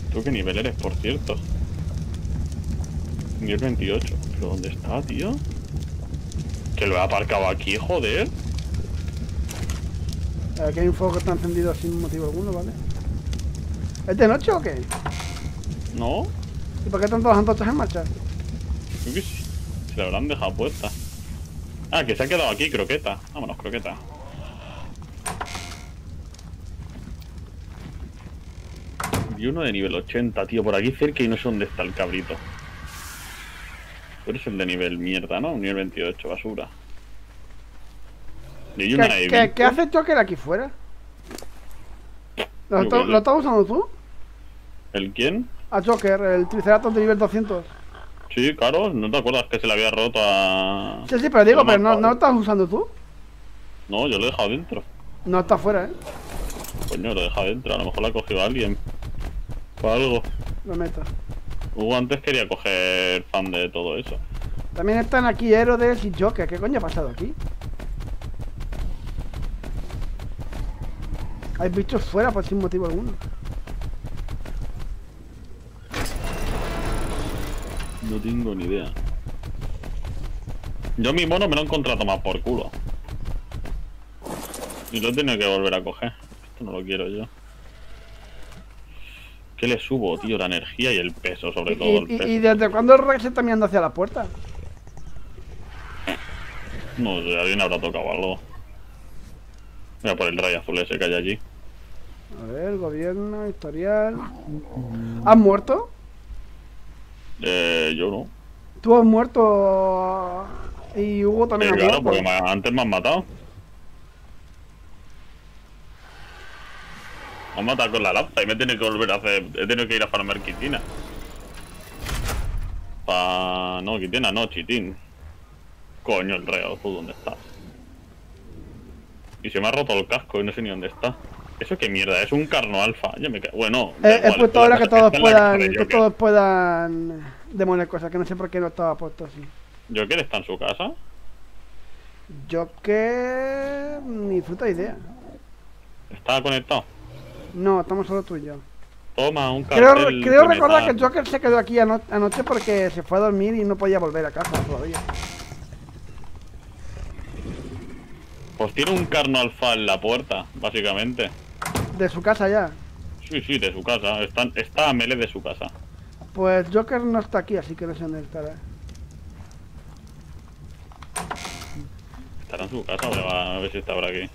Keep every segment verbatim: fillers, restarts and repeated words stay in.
¿Tú qué nivel eres, por cierto? Nivel veintiocho. ¿Pero dónde está, tío? Que lo he aparcado aquí, joder. Aquí hay un fuego que está encendido sin motivo alguno, ¿vale? ¿Es de noche o qué? ¿No? ¿Y por qué están todas las antorchas en marcha? Creo que sí. Se la habrán dejado puesta. Ah, que se ha quedado aquí, croqueta. Vámonos, croqueta. Y uno de nivel ochenta, tío, por aquí cerca y no sé dónde está el cabrito. Tú eres el de nivel mierda, ¿no? Nivel veintiocho, basura. Y hay una ¿Qué, de ¿qué, ¿Qué hace Joker aquí fuera? ¿Lo, Yo to- qué sé. ¿Lo estás usando tú? ¿El quién? A Joker, el Triceratops de nivel doscientos. Sí, claro, ¿no te acuerdas que se le había roto a...? Sí, sí, pero digo, No me pero no, acuerdo. ¿no lo estás usando tú? No, yo lo he dejado dentro. No está fuera, ¿eh? Coño, lo he dejado dentro, a lo mejor lo ha cogido alguien. O algo. Lo meto. Hugo antes quería coger fan de todo eso. También están aquí Herodes y Joker. ¿Qué coño ha pasado aquí? Hay bichos fuera por sin motivo alguno. No tengo ni idea. Yo mi mono me lo he encontrado más por culo. Y lo he tenido que volver a coger. Esto no lo quiero yo. ¿Qué le subo, tío? La energía y el peso, sobre ¿Y, todo el y, peso. y desde cuándo el Rex está mirando hacia la puerta? No sé, alguien habrá tocado algo. Voy a por el rayo azul ese que hay allí. A ver, gobierno, historial. ¿Has muerto? Eh, yo no. Tú has muerto. Y Hugo también Eh, ha claro, muerto. porque me- antes me han matado. Me han matado con la lapta y me he tenido que volver a hacer... He tenido que ir a farmar quitina. Pa... No, quitina no, chitín. Coño, el rey azul, ¿dónde está? Y se me ha roto el casco y no sé ni dónde está. ¿Eso qué mierda? Es un carno alfa. Ya me ca... Bueno, da He, he igual, puesto está en la ahora que casa- todos está en la puedan. casa de Que Joker. todos puedan demoler cosas, que no sé por qué no estaba puesto así. ¿Joker está en su casa? Yo que. Ni puta idea. ¿Está conectado? No, estamos solo tú y yo. Toma, un Creo, cartel creo de recordar que metal. el Joker se quedó aquí ano- anoche porque se fue a dormir y no podía volver a casa todavía. Pues tiene un carno alfa en la puerta, básicamente. De su casa ya. Sí, sí, de su casa. Está, está a melee de su casa. Pues Joker no está aquí, así que no sé dónde estará. ¿Estará en su casa? Voy a ver si está por aquí.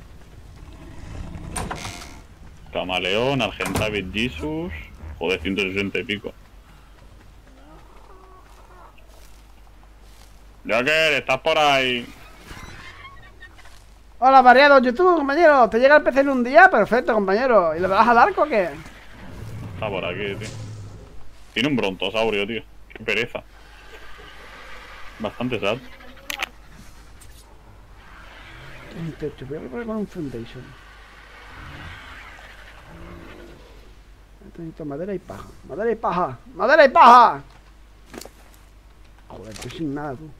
Camaleón, Argentavit Jesus. Joder, ciento sesenta y pico. Joker, ¿estás por ahí? Hola, variado YouTube, compañero. ¿Te llega el P C en un día? Perfecto, compañero. ¿Y le vas a dar o qué? Está por aquí, tío. Tiene un brontosaurio, tío. Qué pereza. Bastante sad. Un techo, voy a poner con un foundation. Necesito madera y paja. Madera y paja. Madera y paja. Joder, estoy sin nada, tú.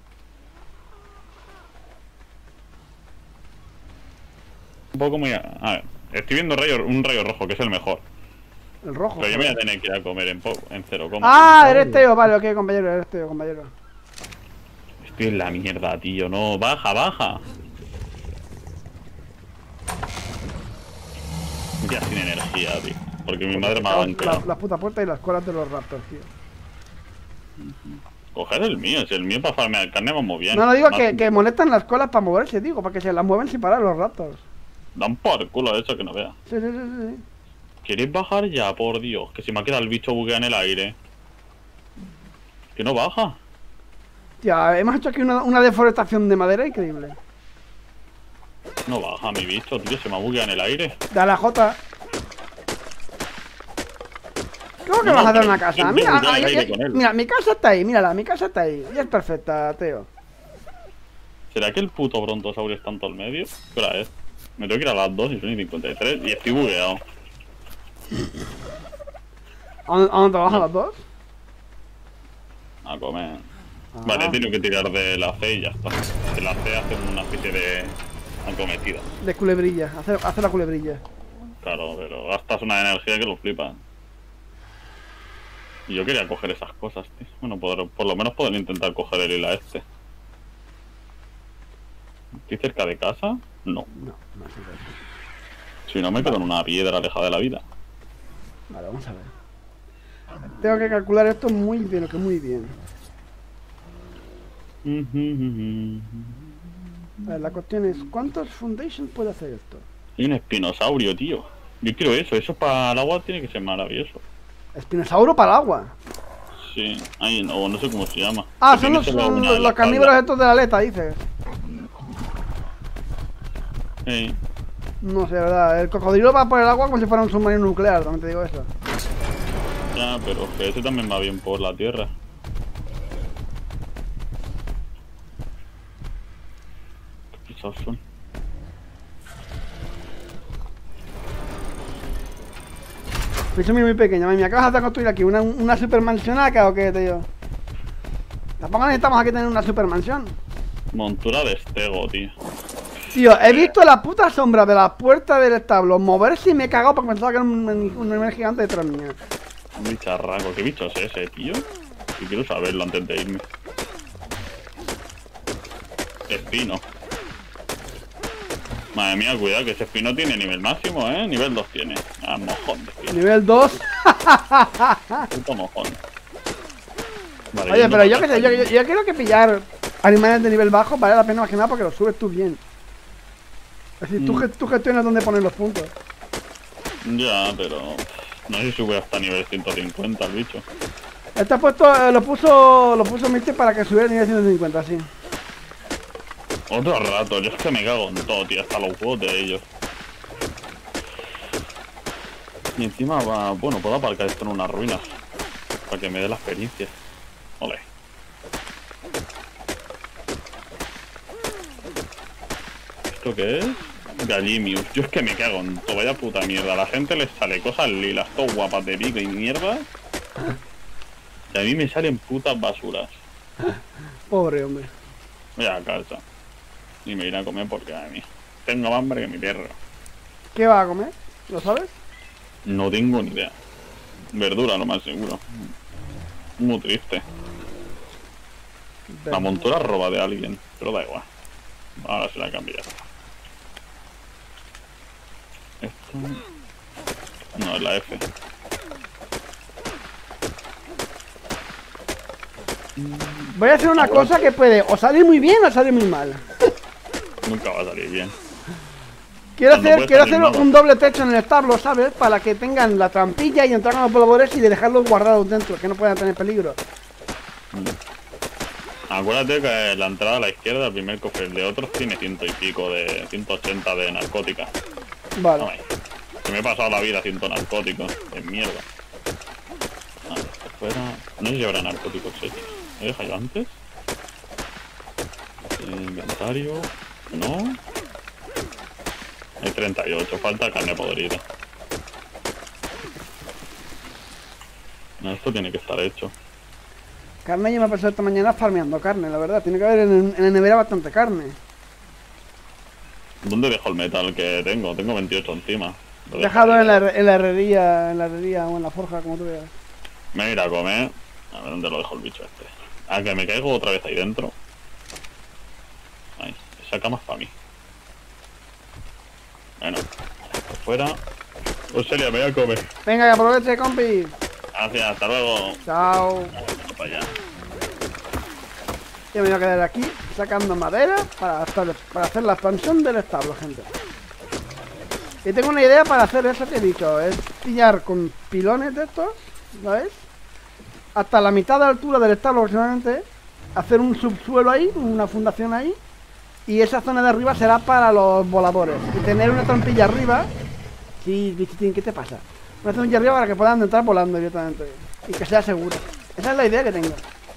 Un poco muy... A ver, estoy viendo rayo, un rayo rojo, que es el mejor. El rojo. Pero yo me voy a joder. tener que ir a comer en, po en cero coma. Ah, eres Teo, vale, ok, compañero, eres Teo, compañero. Estoy en la mierda, tío. No, baja, baja. Ya sin energía, tío. Porque mi madre me ha La, bancado. la puta puerta y las colas de los raptors, tío. Coger el mío, si el mío para farmear carne va muy bien. No, no digo Más- que, que molestan las colas para moverse, digo, para que se las mueven sin parar los raptors. Dan por culo eso que no vea. Sí, sí, sí, sí, sí. ¿Queréis bajar ya? Por Dios, que se me ha quedado el bicho bugueado en el aire. Que no baja. Tía, hemos hecho aquí una, una deforestación de madera increíble. No baja mi bicho, tío, se me ha bugueado en el aire. Dale a J. ¿Cómo que No, vas a hacer pero una casa? yo Mira, voy al ahí- aire ahí- con él. mira, mi casa está ahí, mírala, mi casa está ahí. Y es perfecta, Teo. ¿Será que el puto brontosaurio está en todo el medio? ¿Qué hora es? Me tengo que ir a las dos y son y cincuenta y tres y estoy bugueado. ¿A dónde, a dónde vas a las dos? A comer. Ah. Vale, he tenido que tirar de la C y ya está. De la C hacen una especie de acometida. De culebrilla, hace, hace la culebrilla. Claro, pero gastas una energía que lo flipan. Y yo quería coger esas cosas, tío. Bueno, por, por lo menos poder intentar coger el hila este. ¿Estoy cerca de casa? No. No, no es cerca. Si no, me quedo en una piedra alejada de la vida. Vale, vamos a ver. Tengo que calcular esto muy bien, lo que muy bien. A ver, la cuestión es, ¿cuántos foundations puede hacer esto? Hay un espinosaurio, tío. Yo quiero eso, eso para el agua tiene que ser maravilloso. Espinosauro para el agua. Sí, hay, o no sé cómo se llama. Ah, Que son tiene los, solo son una los, en la los carnívoros espalda. estos de la aleta, dices. Sí. No sé, ¿verdad? El cocodrilo va por el agua como si fuera un submarino nuclear, también te digo eso. Ya, pero que ese también va bien por la tierra. Qué pisados son. Piso mío muy pequeña, mami. Acabas de construir aquí una, una supermansionaca o qué, tío. Tampoco necesitamos aquí tener una supermansión. Montura de estego, tío. Tío, he visto la puta sombra de la puerta del establo moverse y me he cagado porque pensaba que era un, un animal gigante detrás mía. Un bicharraco. ¿Qué bicho es ese, tío? Yo quiero saberlo antes de irme. Espino. Madre mía, cuidado, que ese espino tiene nivel máximo, ¿eh? Nivel dos tiene. Ah, mojón de espino. Nivel dos. Puto mojón. Vale, Oye, yendo pero yo para que sé, yo, yo, yo creo que pillar animales de nivel bajo vale la pena más que nada porque los subes tú bien. Es decir, tú, Mm. ge- tú gestionas dónde poner los puntos. Ya, pero... No sé si sube hasta nivel ciento cincuenta el bicho. Este ha puesto, eh, lo puso, lo puso Mister para que subiera a nivel ciento cincuenta, sí. Otro rato, yo es que me cago en todo, tío, hasta los huevos de ellos. Y encima va... Bueno, puedo aparcar esto en unas ruinas. Para que me dé la experiencia. Ole. ¿Esto qué es? Gallimius. Yo es que me cago en todo, vaya puta mierda. A la gente les sale cosas lilas, todo guapas de pico y mierda. Y a mí me salen putas basuras. Pobre hombre. Voy a casa. Y me iré a comer porque a mí tengo más hambre que mi perro. ¿Qué va a comer? ¿Lo sabes? No tengo ni idea. Verdura, lo más seguro. Muy triste. La montura roba de alguien, pero da igual. Ahora se la cambia. Esto... No, es la F. Voy a hacer una Ahora- cosa que puede o salir muy bien o salir muy mal. Nunca va a salir bien. Quiero No hacer, puede quiero salir hacer nada. un doble techo en el establo, ¿sabes? Para que tengan la trampilla y entrar con los voladores y de dejarlos guardados dentro, que no puedan tener peligro. Acuérdate que la entrada a la izquierda, el primer cofre, el de otros tiene ciento y pico de... ciento ochenta de narcóticas. Vale. Ay, que me he pasado la vida haciendo narcóticos. De mierda. Ah, esto fuera... No sé si habrá narcóticos hechos. ¿He dejado yo antes? Inventario... No... Hay treinta y ocho, falta carne podrida. No, esto tiene que estar hecho. Carne, yo me he pasado esta mañana farmeando carne, la verdad. Tiene que haber en, en la nevera bastante carne. ¿Dónde dejo el metal que tengo? Tengo veintiocho encima. Lo dejo Dejado ahí. en la, her- en la herrería, en la herrería o en la forja, como tú veas. Me voy a ir a comer. A ver dónde lo dejo el bicho este. Ah, que me caigo otra vez ahí dentro. Ahí, esa cama es para mí. Bueno, por fuera. Pues Celia, me voy a comer. Venga, que aproveche, compi. Gracias, hasta luego. Chao. Vamos para allá. Yo me voy a quedar aquí sacando madera para, hacer- para hacer la expansión del establo, gente. Y tengo una idea para hacer eso que he dicho, es pillar con pilones de estos, ¿sabes? Hasta la mitad de altura del establo aproximadamente, hacer un subsuelo ahí, una fundación ahí, y esa zona de arriba será para los voladores. Y tener una trampilla arriba. Sí, bichitín, ¿qué te pasa? Una trampilla arriba para que puedan entrar volando directamente. Y que sea seguro. Esa es la idea que tengo.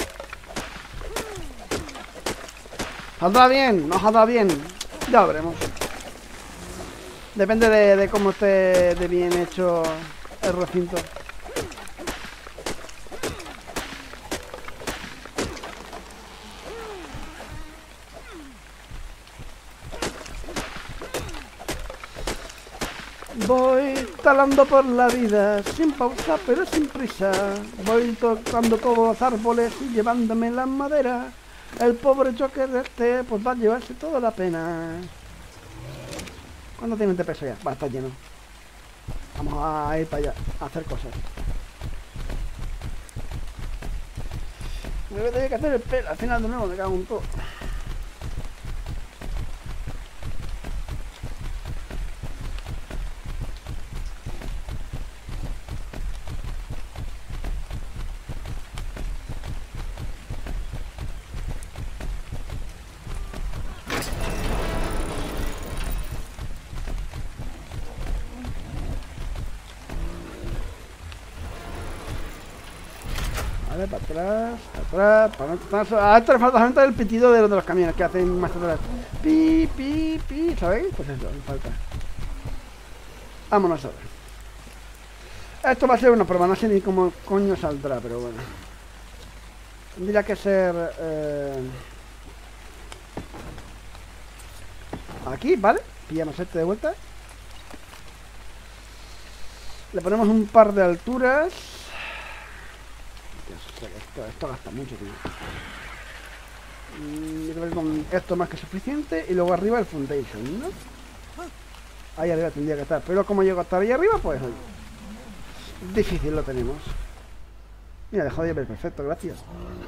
¿Saldrá bien? ¿No saldrá bien? Ya lo veremos. Depende de, de cómo esté de bien hecho el recinto. Voy talando por la vida, sin pausa pero sin prisa. Voy tocando todos los árboles y llevándome la madera. El pobre Joker este pues va a llevarse toda la pena. ¿Cuánto tienen de peso ya? Va, está lleno. Vamos a ir para allá, a hacer cosas. Me voy a tener que hacer el pelo, al final de nuevo me cago en todo. Vale, para atrás, para atrás, para atrás. A esto le falta solamente el pitido de los, de los camiones que hacen más atrás. Pi, pi, pi, ¿sabéis? Pues eso, le falta. Vámonos ahora. Esto va a ser una prueba, no sé ni cómo coño saldrá, pero bueno. Tendría que ser... Eh... Aquí, ¿vale? Pillamos este de vuelta. Le ponemos un par de alturas. Esto, esto gasta mucho, tío. Yo creo que con esto más que suficiente. Y luego arriba el foundation, ¿no? Ahí arriba tendría que estar. Pero como llego hasta ahí arriba, pues hoy. Difícil lo tenemos. Mira, dejó de ver, perfecto, gracias.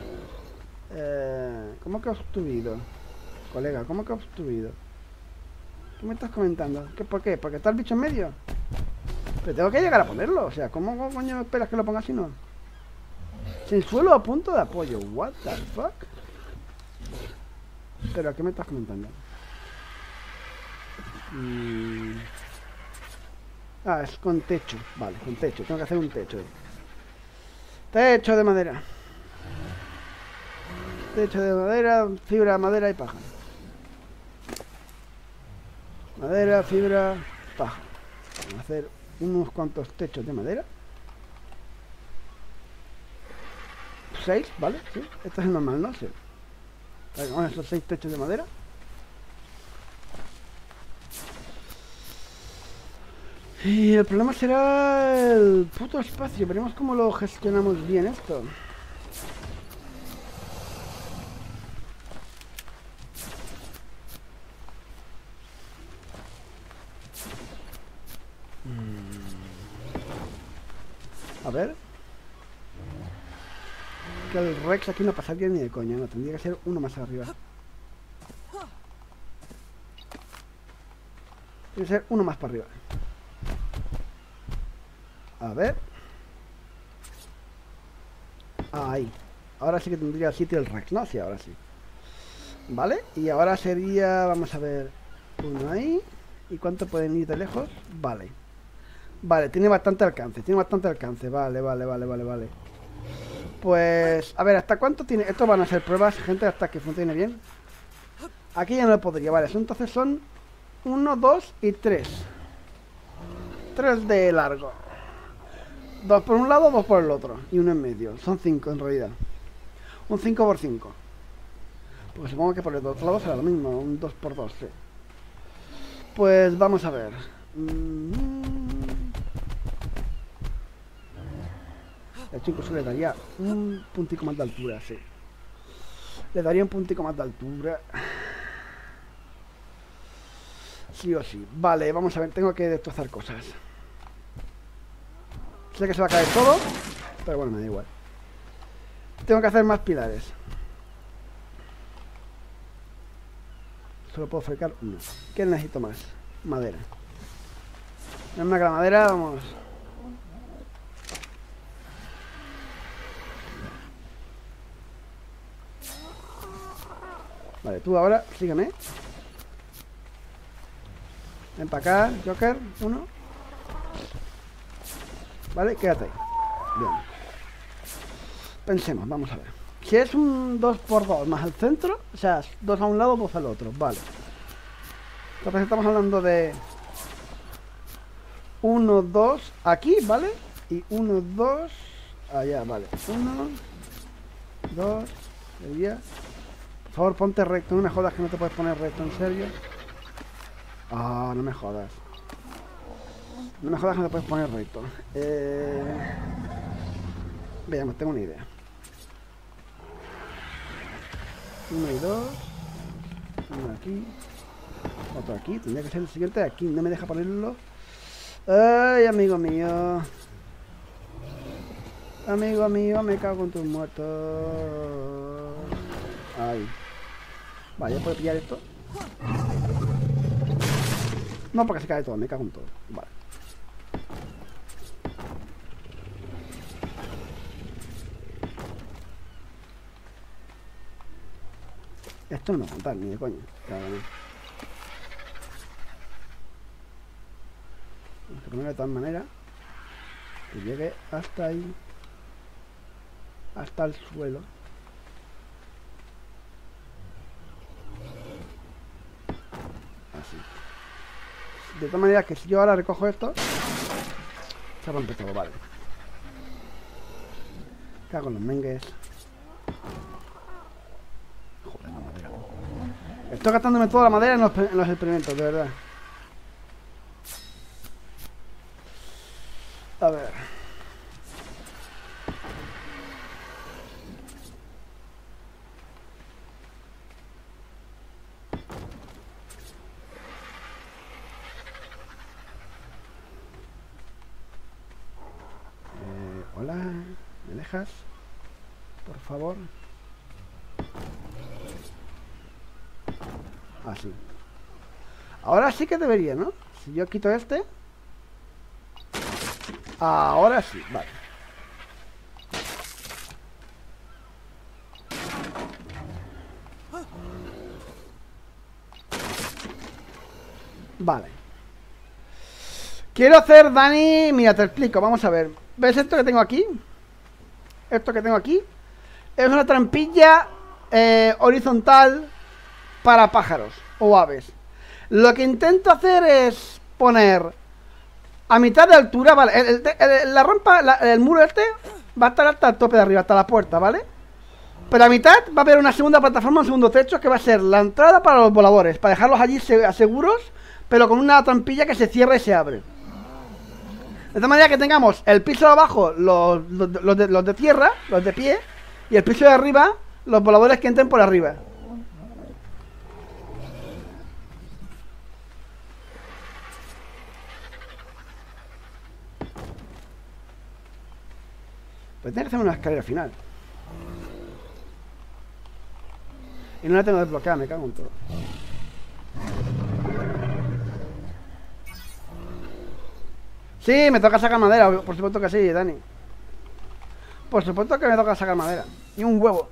Eh, ¿Cómo que he obstruido? Colega, ¿cómo que he obstruido? ¿Qué me estás comentando? ¿Qué, ¿Por qué? ¿Porque está el bicho en medio? Pero tengo que llegar a ponerlo. O sea, ¿cómo coño esperas que lo ponga así no? Sin suelo a punto de apoyo. What the fuck? Pero, ¿qué me estás comentando? Mm. Ah, es con techo. Vale, con techo. Tengo que hacer un techo. Techo de madera. Techo de madera, fibra, madera y paja. Madera, fibra, paja. Vamos a hacer unos cuantos techos de madera. seis, ¿vale? Sí. Esto es normal, ¿no? Sí. Vamos a hacer seis techos de madera. Y el problema será el puto espacio. Veremos cómo lo gestionamos bien esto. A ver. Que el Rex aquí no pasaría ni de coña, no, tendría que ser uno más arriba. Tiene que ser uno más para arriba. A ver. Ahí. Ahora sí que tendría sitio el Rex, ¿no? Sí, ahora sí. Vale, y ahora sería, vamos a ver, uno ahí. ¿Y cuánto pueden ir de lejos? Vale. Vale, tiene bastante alcance, tiene bastante alcance. Vale, vale, vale, vale, vale. Pues, a ver, ¿hasta cuánto tiene? Esto van a ser pruebas, gente, hasta que funcione bien. Aquí ya no lo podría, vale, entonces son uno, dos y tres. Tres de largo. Dos por un lado, dos por el otro. Y uno en medio, son cinco en realidad. Un cinco por cinco. Pues supongo que por el otro lado será lo mismo, un dos por dos, sí. Pues vamos a ver. El chico se le daría un puntico más de altura, sí. Le daría un puntico más de altura. Sí o sí. Vale, vamos a ver, tengo que destrozar cosas. Sé que se va a caer todo, pero bueno, me da igual. Tengo que hacer más pilares. Solo puedo fabricar uno. ¿Qué necesito más? Madera. Dame una madera, vamos. Vale, tú ahora, sígueme. Ven para acá, Joker, uno. Vale, quédate ahí. Bien. Pensemos, vamos a ver. Si es un dos por dos más al centro, o sea, dos a un lado, dos al otro, vale. Entonces estamos hablando de uno, dos aquí, ¿vale? Y uno, dos allá, vale. uno, dos, sería... Por favor, ponte recto, no me jodas que no te puedes poner recto, ¿en serio? Ah, oh, no me jodas. No me jodas que no te puedes poner recto. Eh... Veamos, tengo una idea. Uno y dos. Uno aquí. Otro aquí. Tendría que ser el siguiente aquí. No me deja ponerlo. Ay, amigo mío. Amigo mío, me cago en tus muertos. Ahí. Vale, ¿ya puedo pillar esto? No, porque se cae todo. Me cago en todo. Vale. Esto no me va a contar ni de coño. Claro, no. Vamos a ponerlo de tal manera que llegue hasta ahí. Hasta el suelo. Así. De tal manera que si yo ahora recojo esto, se rompe todo, vale. Cago en los mengues. Joder, la madera. Estoy gastándome toda la madera en los, en los experimentos, de verdad. A ver. Eh, hola, ¿me dejas? Por favor. Así. Ahora sí que debería, ¿no? Si yo quito este. Ahora sí, vale. Vale. Quiero hacer, Dani... Mira, te explico, vamos a ver. ¿Ves esto que tengo aquí? Esto que tengo aquí es una trampilla eh, horizontal para pájaros o aves. Lo que intento hacer es poner a mitad de altura, ¿vale? El, el, el, la rampa, la, el muro este va a estar hasta el tope de arriba, hasta la puerta, ¿vale? Pero a mitad va a haber una segunda plataforma, un segundo techo, que va a ser la entrada para los voladores, para dejarlos allí seguros, pero con una trampilla que se cierra y se abre. De tal manera que tengamos el piso de abajo, los, los, los, de, los de tierra, los de pie, y el piso de arriba, los voladores que entren por arriba. Pues tiene que hacer una escalera final. Y no la tengo desbloqueada, me cago en todo. Sí, me toca sacar madera, por supuesto que sí, Dani. Por supuesto que me toca sacar madera. Y un huevo.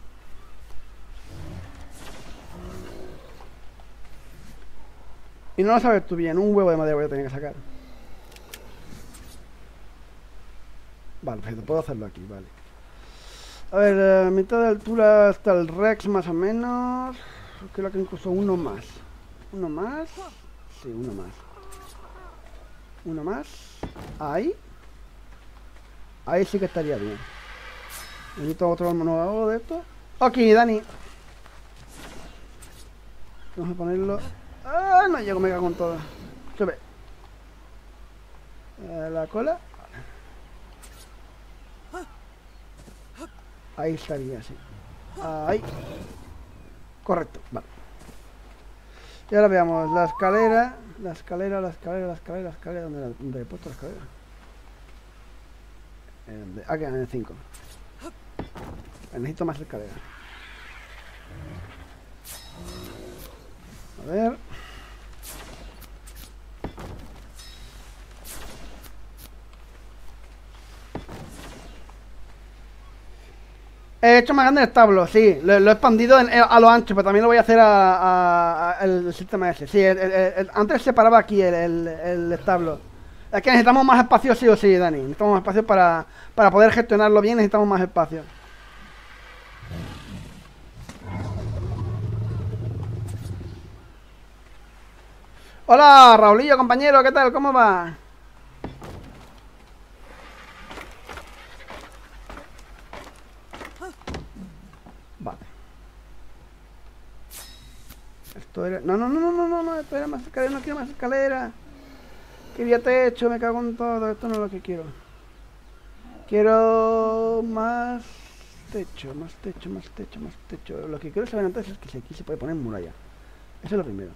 Y no lo sabes tú bien, un huevo de madera voy a tener que sacar. Vale, perfecto, puedo hacerlo aquí, vale. A ver, a mitad de altura está el Rex más o menos. Creo que incluso uno más. Uno más. Sí, uno más. Uno más. Ahí. Ahí sí que estaría bien. Necesito otro nuevo de esto. Ok, Dani. Vamos a ponerlo. Ah, no llego, me cago en todo. Sube. Eh, la cola. Ahí estaría, sí. Ahí. Correcto, vale. Y ahora veamos la escalera. La escalera, la escalera, la escalera, la escalera. ¿Dónde, la, dónde he puesto la escalera? En, aquí, en el cinco. Necesito más escalera. A ver. He hecho más grande el establo, sí. Lo, lo he expandido en, a lo ancho, pero también lo voy a hacer a, a, a el sistema ese. Sí, el, el, el, antes separaba aquí el, el, el establo. Es que necesitamos más espacio sí o sí, Dani. Necesitamos más espacio para, para poder gestionarlo bien, necesitamos más espacio. Hola, Raulillo, compañero, ¿qué tal? ¿Cómo va? Vale. Esto era... No, no, no, no, no, no, esto era más escalera, no quiero más escalera. Quería techo, me cago en todo. Esto no es lo que quiero. Quiero más techo, más techo, más techo, más techo. Lo que quiero saber antes es que si aquí se puede poner muralla. Eso es lo primero.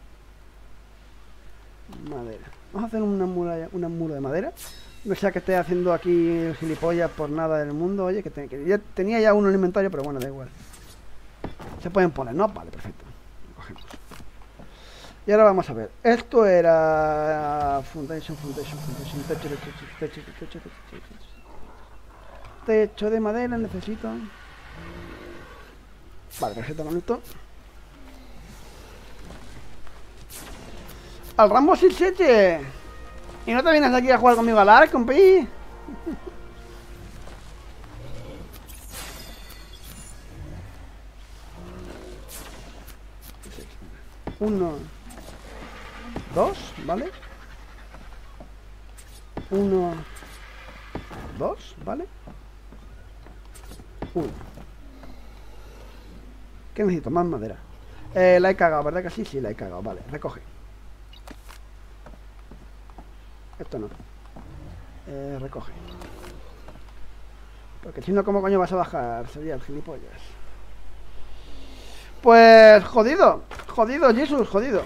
Madera. Vamos a hacer una muralla, una muro de madera. No sea que esté haciendo aquí el gilipollas por nada del mundo. Oye, que, te, que ya tenía ya uno en el inventario, pero bueno, da igual. Se pueden poner, ¿no? Vale, perfecto. Lo cogemos. Y ahora vamos a ver. Esto era foundation, foundation, foundation, techo, techo, techo, techo, techo, techo, techo. Techo de madera necesito. Vale, perfecto con esto. Al Rambo sin seche. ¿Y no te vienes aquí a jugar conmigo al arco, compi? Uno. Dos, ¿vale? Uno. Dos, ¿vale? Uno. ¿Qué necesito? Más madera. Eh, la he cagado, ¿verdad que sí? Sí, la he cagado. Vale, recoge. Esto no. Eh, recoge. Porque si no, ¿cómo coño vas a bajar? Sería el gilipollas. Pues jodido. Jodido, Jesús, jodido.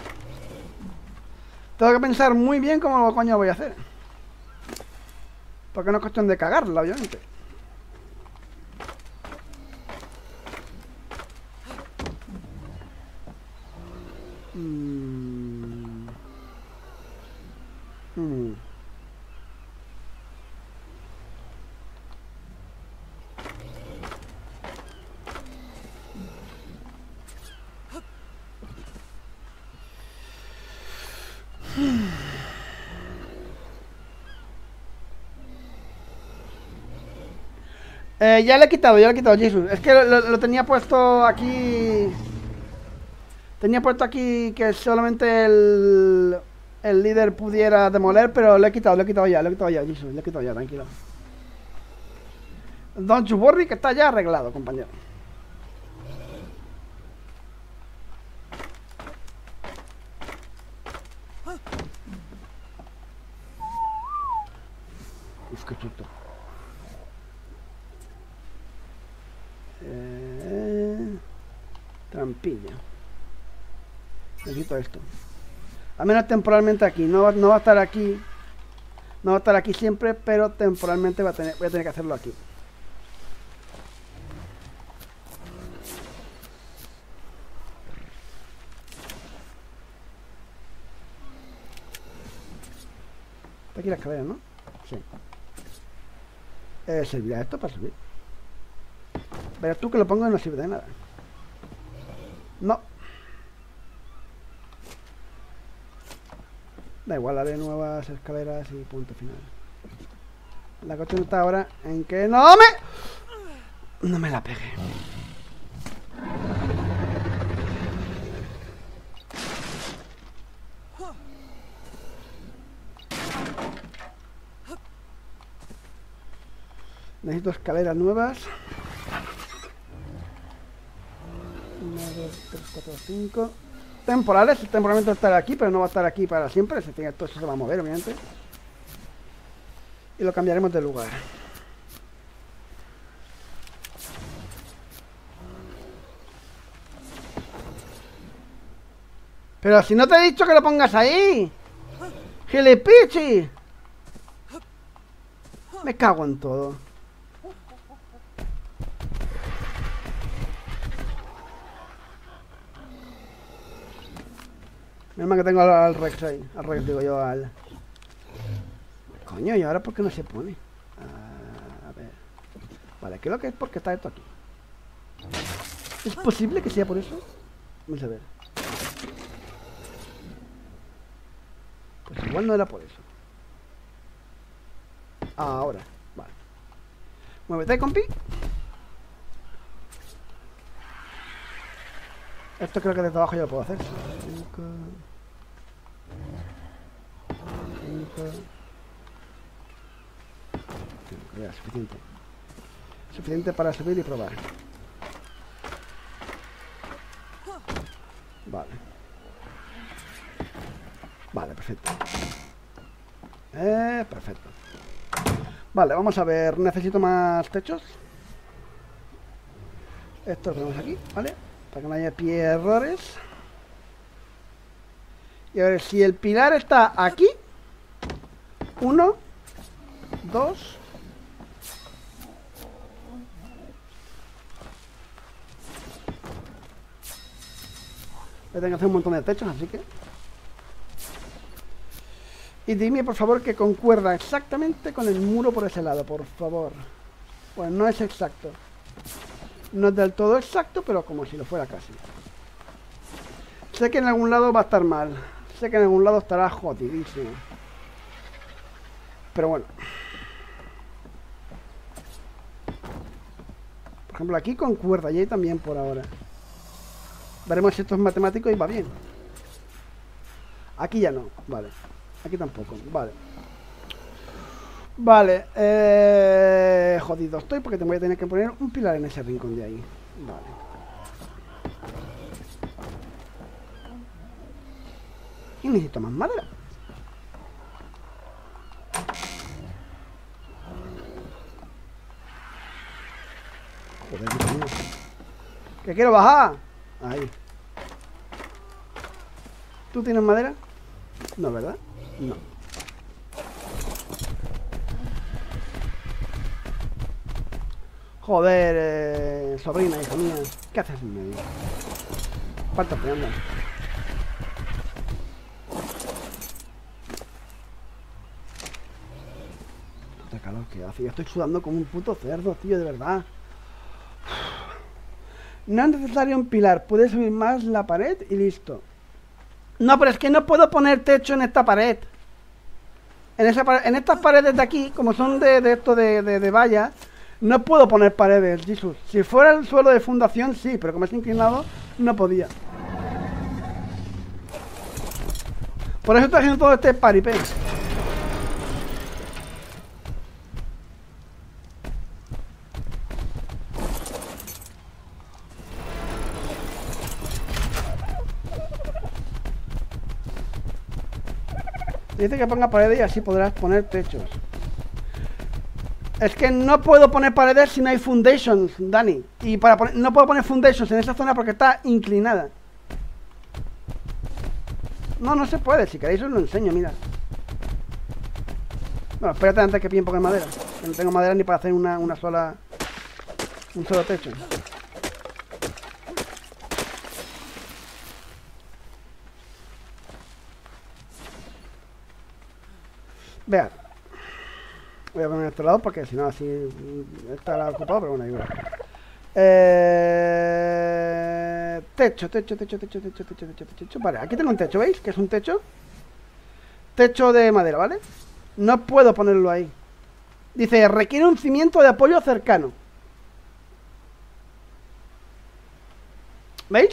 Tengo que pensar muy bien cómo coño voy a hacer. Porque no es cuestión de cagarla, obviamente. Mm. Mm. Eh, ya le he quitado, ya le he quitado, Jesús. Es que lo, lo tenía puesto aquí. Tenía puesto aquí que solamente el, el líder pudiera demoler, pero le he quitado, le he quitado ya, le he quitado ya, Jesús, le he quitado ya, tranquilo. Don't you worry, que está ya arreglado, compañero. Uf, qué susto. Eh, trampilla. Necesito esto. Al menos temporalmente aquí. No va, no va a estar aquí. No va a estar aquí siempre, pero temporalmente va a tener, voy a tener que hacerlo aquí. Está aquí la escalera, ¿no? Sí. Eh, ¿servirá esto para subir? Verás tú que lo pongo y no sirve de nada. No. Da igual, haré nuevas escaleras y punto final. La cuestión está ahora en que no me... No me la pegué. Necesito escaleras nuevas. uno, dos, tres, cuatro, cinco. Temporales, temporalmente va a estar aquí, pero no va a estar aquí para siempre. Se tiene, todo eso se va a mover, obviamente. Y lo cambiaremos de lugar. Pero si no te he dicho que lo pongas ahí. ¡Gilipichi! Me cago en todo. Menos mal que tengo al, al Rex ahí. Al Rex, digo yo, al... Coño, ¿y ahora por qué no se pone? Ah, a ver... Vale, creo que es porque está esto aquí. ¿Es posible que sea por eso? Vamos a ver. Pues igual no era por eso. Ahora, vale. Muévete, compi. Esto creo que desde abajo ya lo puedo hacer. cinco... cinco... Ya, suficiente. Suficiente para subir y probar. Vale. Vale, perfecto. Eh, perfecto. Vale, vamos a ver. Necesito más techos. Esto lo tenemos aquí, ¿vale? Para que no haya pie errores. Y a ver, si el pilar está aquí. Uno. Dos. Voy a tener que hacer un montón de techos, así que... Y dime, por favor, que concuerda exactamente con el muro por ese lado, por favor. Pues no es exacto. No es del todo exacto, pero como si lo fuera casi. Sé que en algún lado va a estar mal. Sé que en algún lado estará jodidísimo. Pero bueno. Por ejemplo, aquí concuerda, y ahí también por ahora. Veremos si esto es matemático y va bien. Aquí ya no, vale. Aquí tampoco, vale. Vale, eh... jodido estoy porque te voy a tener que poner un pilar en ese rincón de ahí. Vale. Y necesito más madera. Joder, Dios mío. ¿Que quiero bajar? Ahí. ¿Tú tienes madera? No, ¿verdad? No. Joder, eh, sobrina, hija mía. ¿Qué haces en medio? ¿Cuántos te andan? Puta calor que hace. Yo estoy sudando como un puto cerdo, tío, de verdad. No es necesario un pilar. Puedes subir más la pared y listo. No, pero es que no puedo poner techo en esta pared. En, esa pared, en estas paredes de aquí, como son de, de esto de, de, de valla, no puedo poner paredes, Jesús. Si fuera el suelo de fundación, sí, pero como es inclinado, no podía. Por eso estoy haciendo todo este paripé. Dice que ponga paredes y así podrás poner techos. Es que no puedo poner paredes si no hay foundations, Dani. Y para poner, no puedo poner foundations en esa zona porque está inclinada. No, no se puede. Si queréis os lo enseño, mira. Bueno, espérate antes que pille un poco de madera. Que no tengo madera ni para hacer una, una sola... Un solo techo. Vean. Voy a poner este lado porque si no así estará ocupado, pero bueno, igual. Eh... Techo, techo, techo, techo, techo, techo, techo, techo. Vale, aquí tengo un techo, ¿veis? Que es un techo. Techo de madera, ¿vale? No puedo ponerlo ahí. Dice, requiere un cimiento de apoyo cercano. ¿Veis?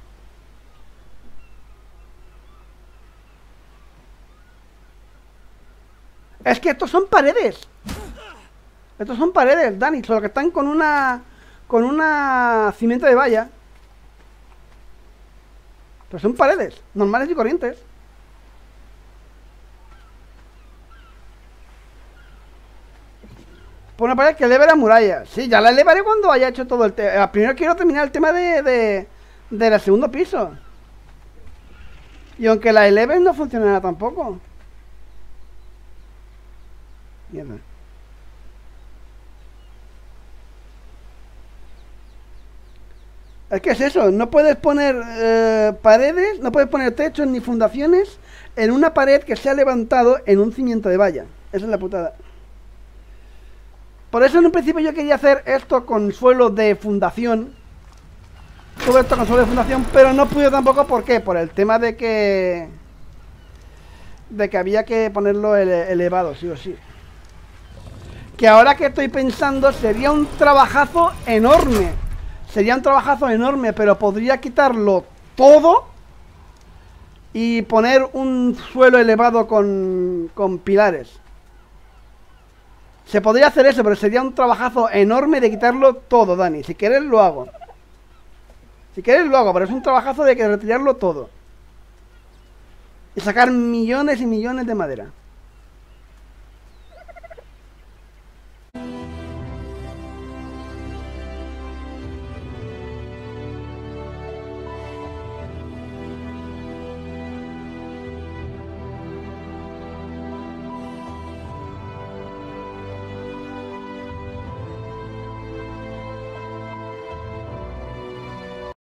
Es que estos son paredes. Estos son paredes, Dani. Solo que están con una... Con una cimiento de valla. Pero son paredes, normales y corrientes. Por una pared que eleve la muralla. Sí, ya la elevaré cuando haya hecho todo el tema. Primero quiero terminar el tema de... De, de la segundo piso. Y aunque la eleves no funcionará tampoco. Mierda. Es que es eso, no puedes poner eh, paredes, no puedes poner techos ni fundaciones en una pared que se ha levantado en un cimiento de valla. Esa es la putada. Por eso en un principio yo quería hacer esto con suelo de fundación. Todo esto con suelo de fundación, pero no pude tampoco, ¿por qué? Por el tema de que... De que había que ponerlo ele elevado, sí o sí. Que ahora que estoy pensando sería un trabajazo enorme. Sería un trabajazo enorme, pero podría quitarlo todo y poner un suelo elevado con, con pilares. Se podría hacer eso, pero sería un trabajazo enorme de quitarlo todo, Dani. Si quieres lo hago. Si quieres lo hago, pero es un trabajazo de que retirarlo todo. Y sacar millones y millones de madera.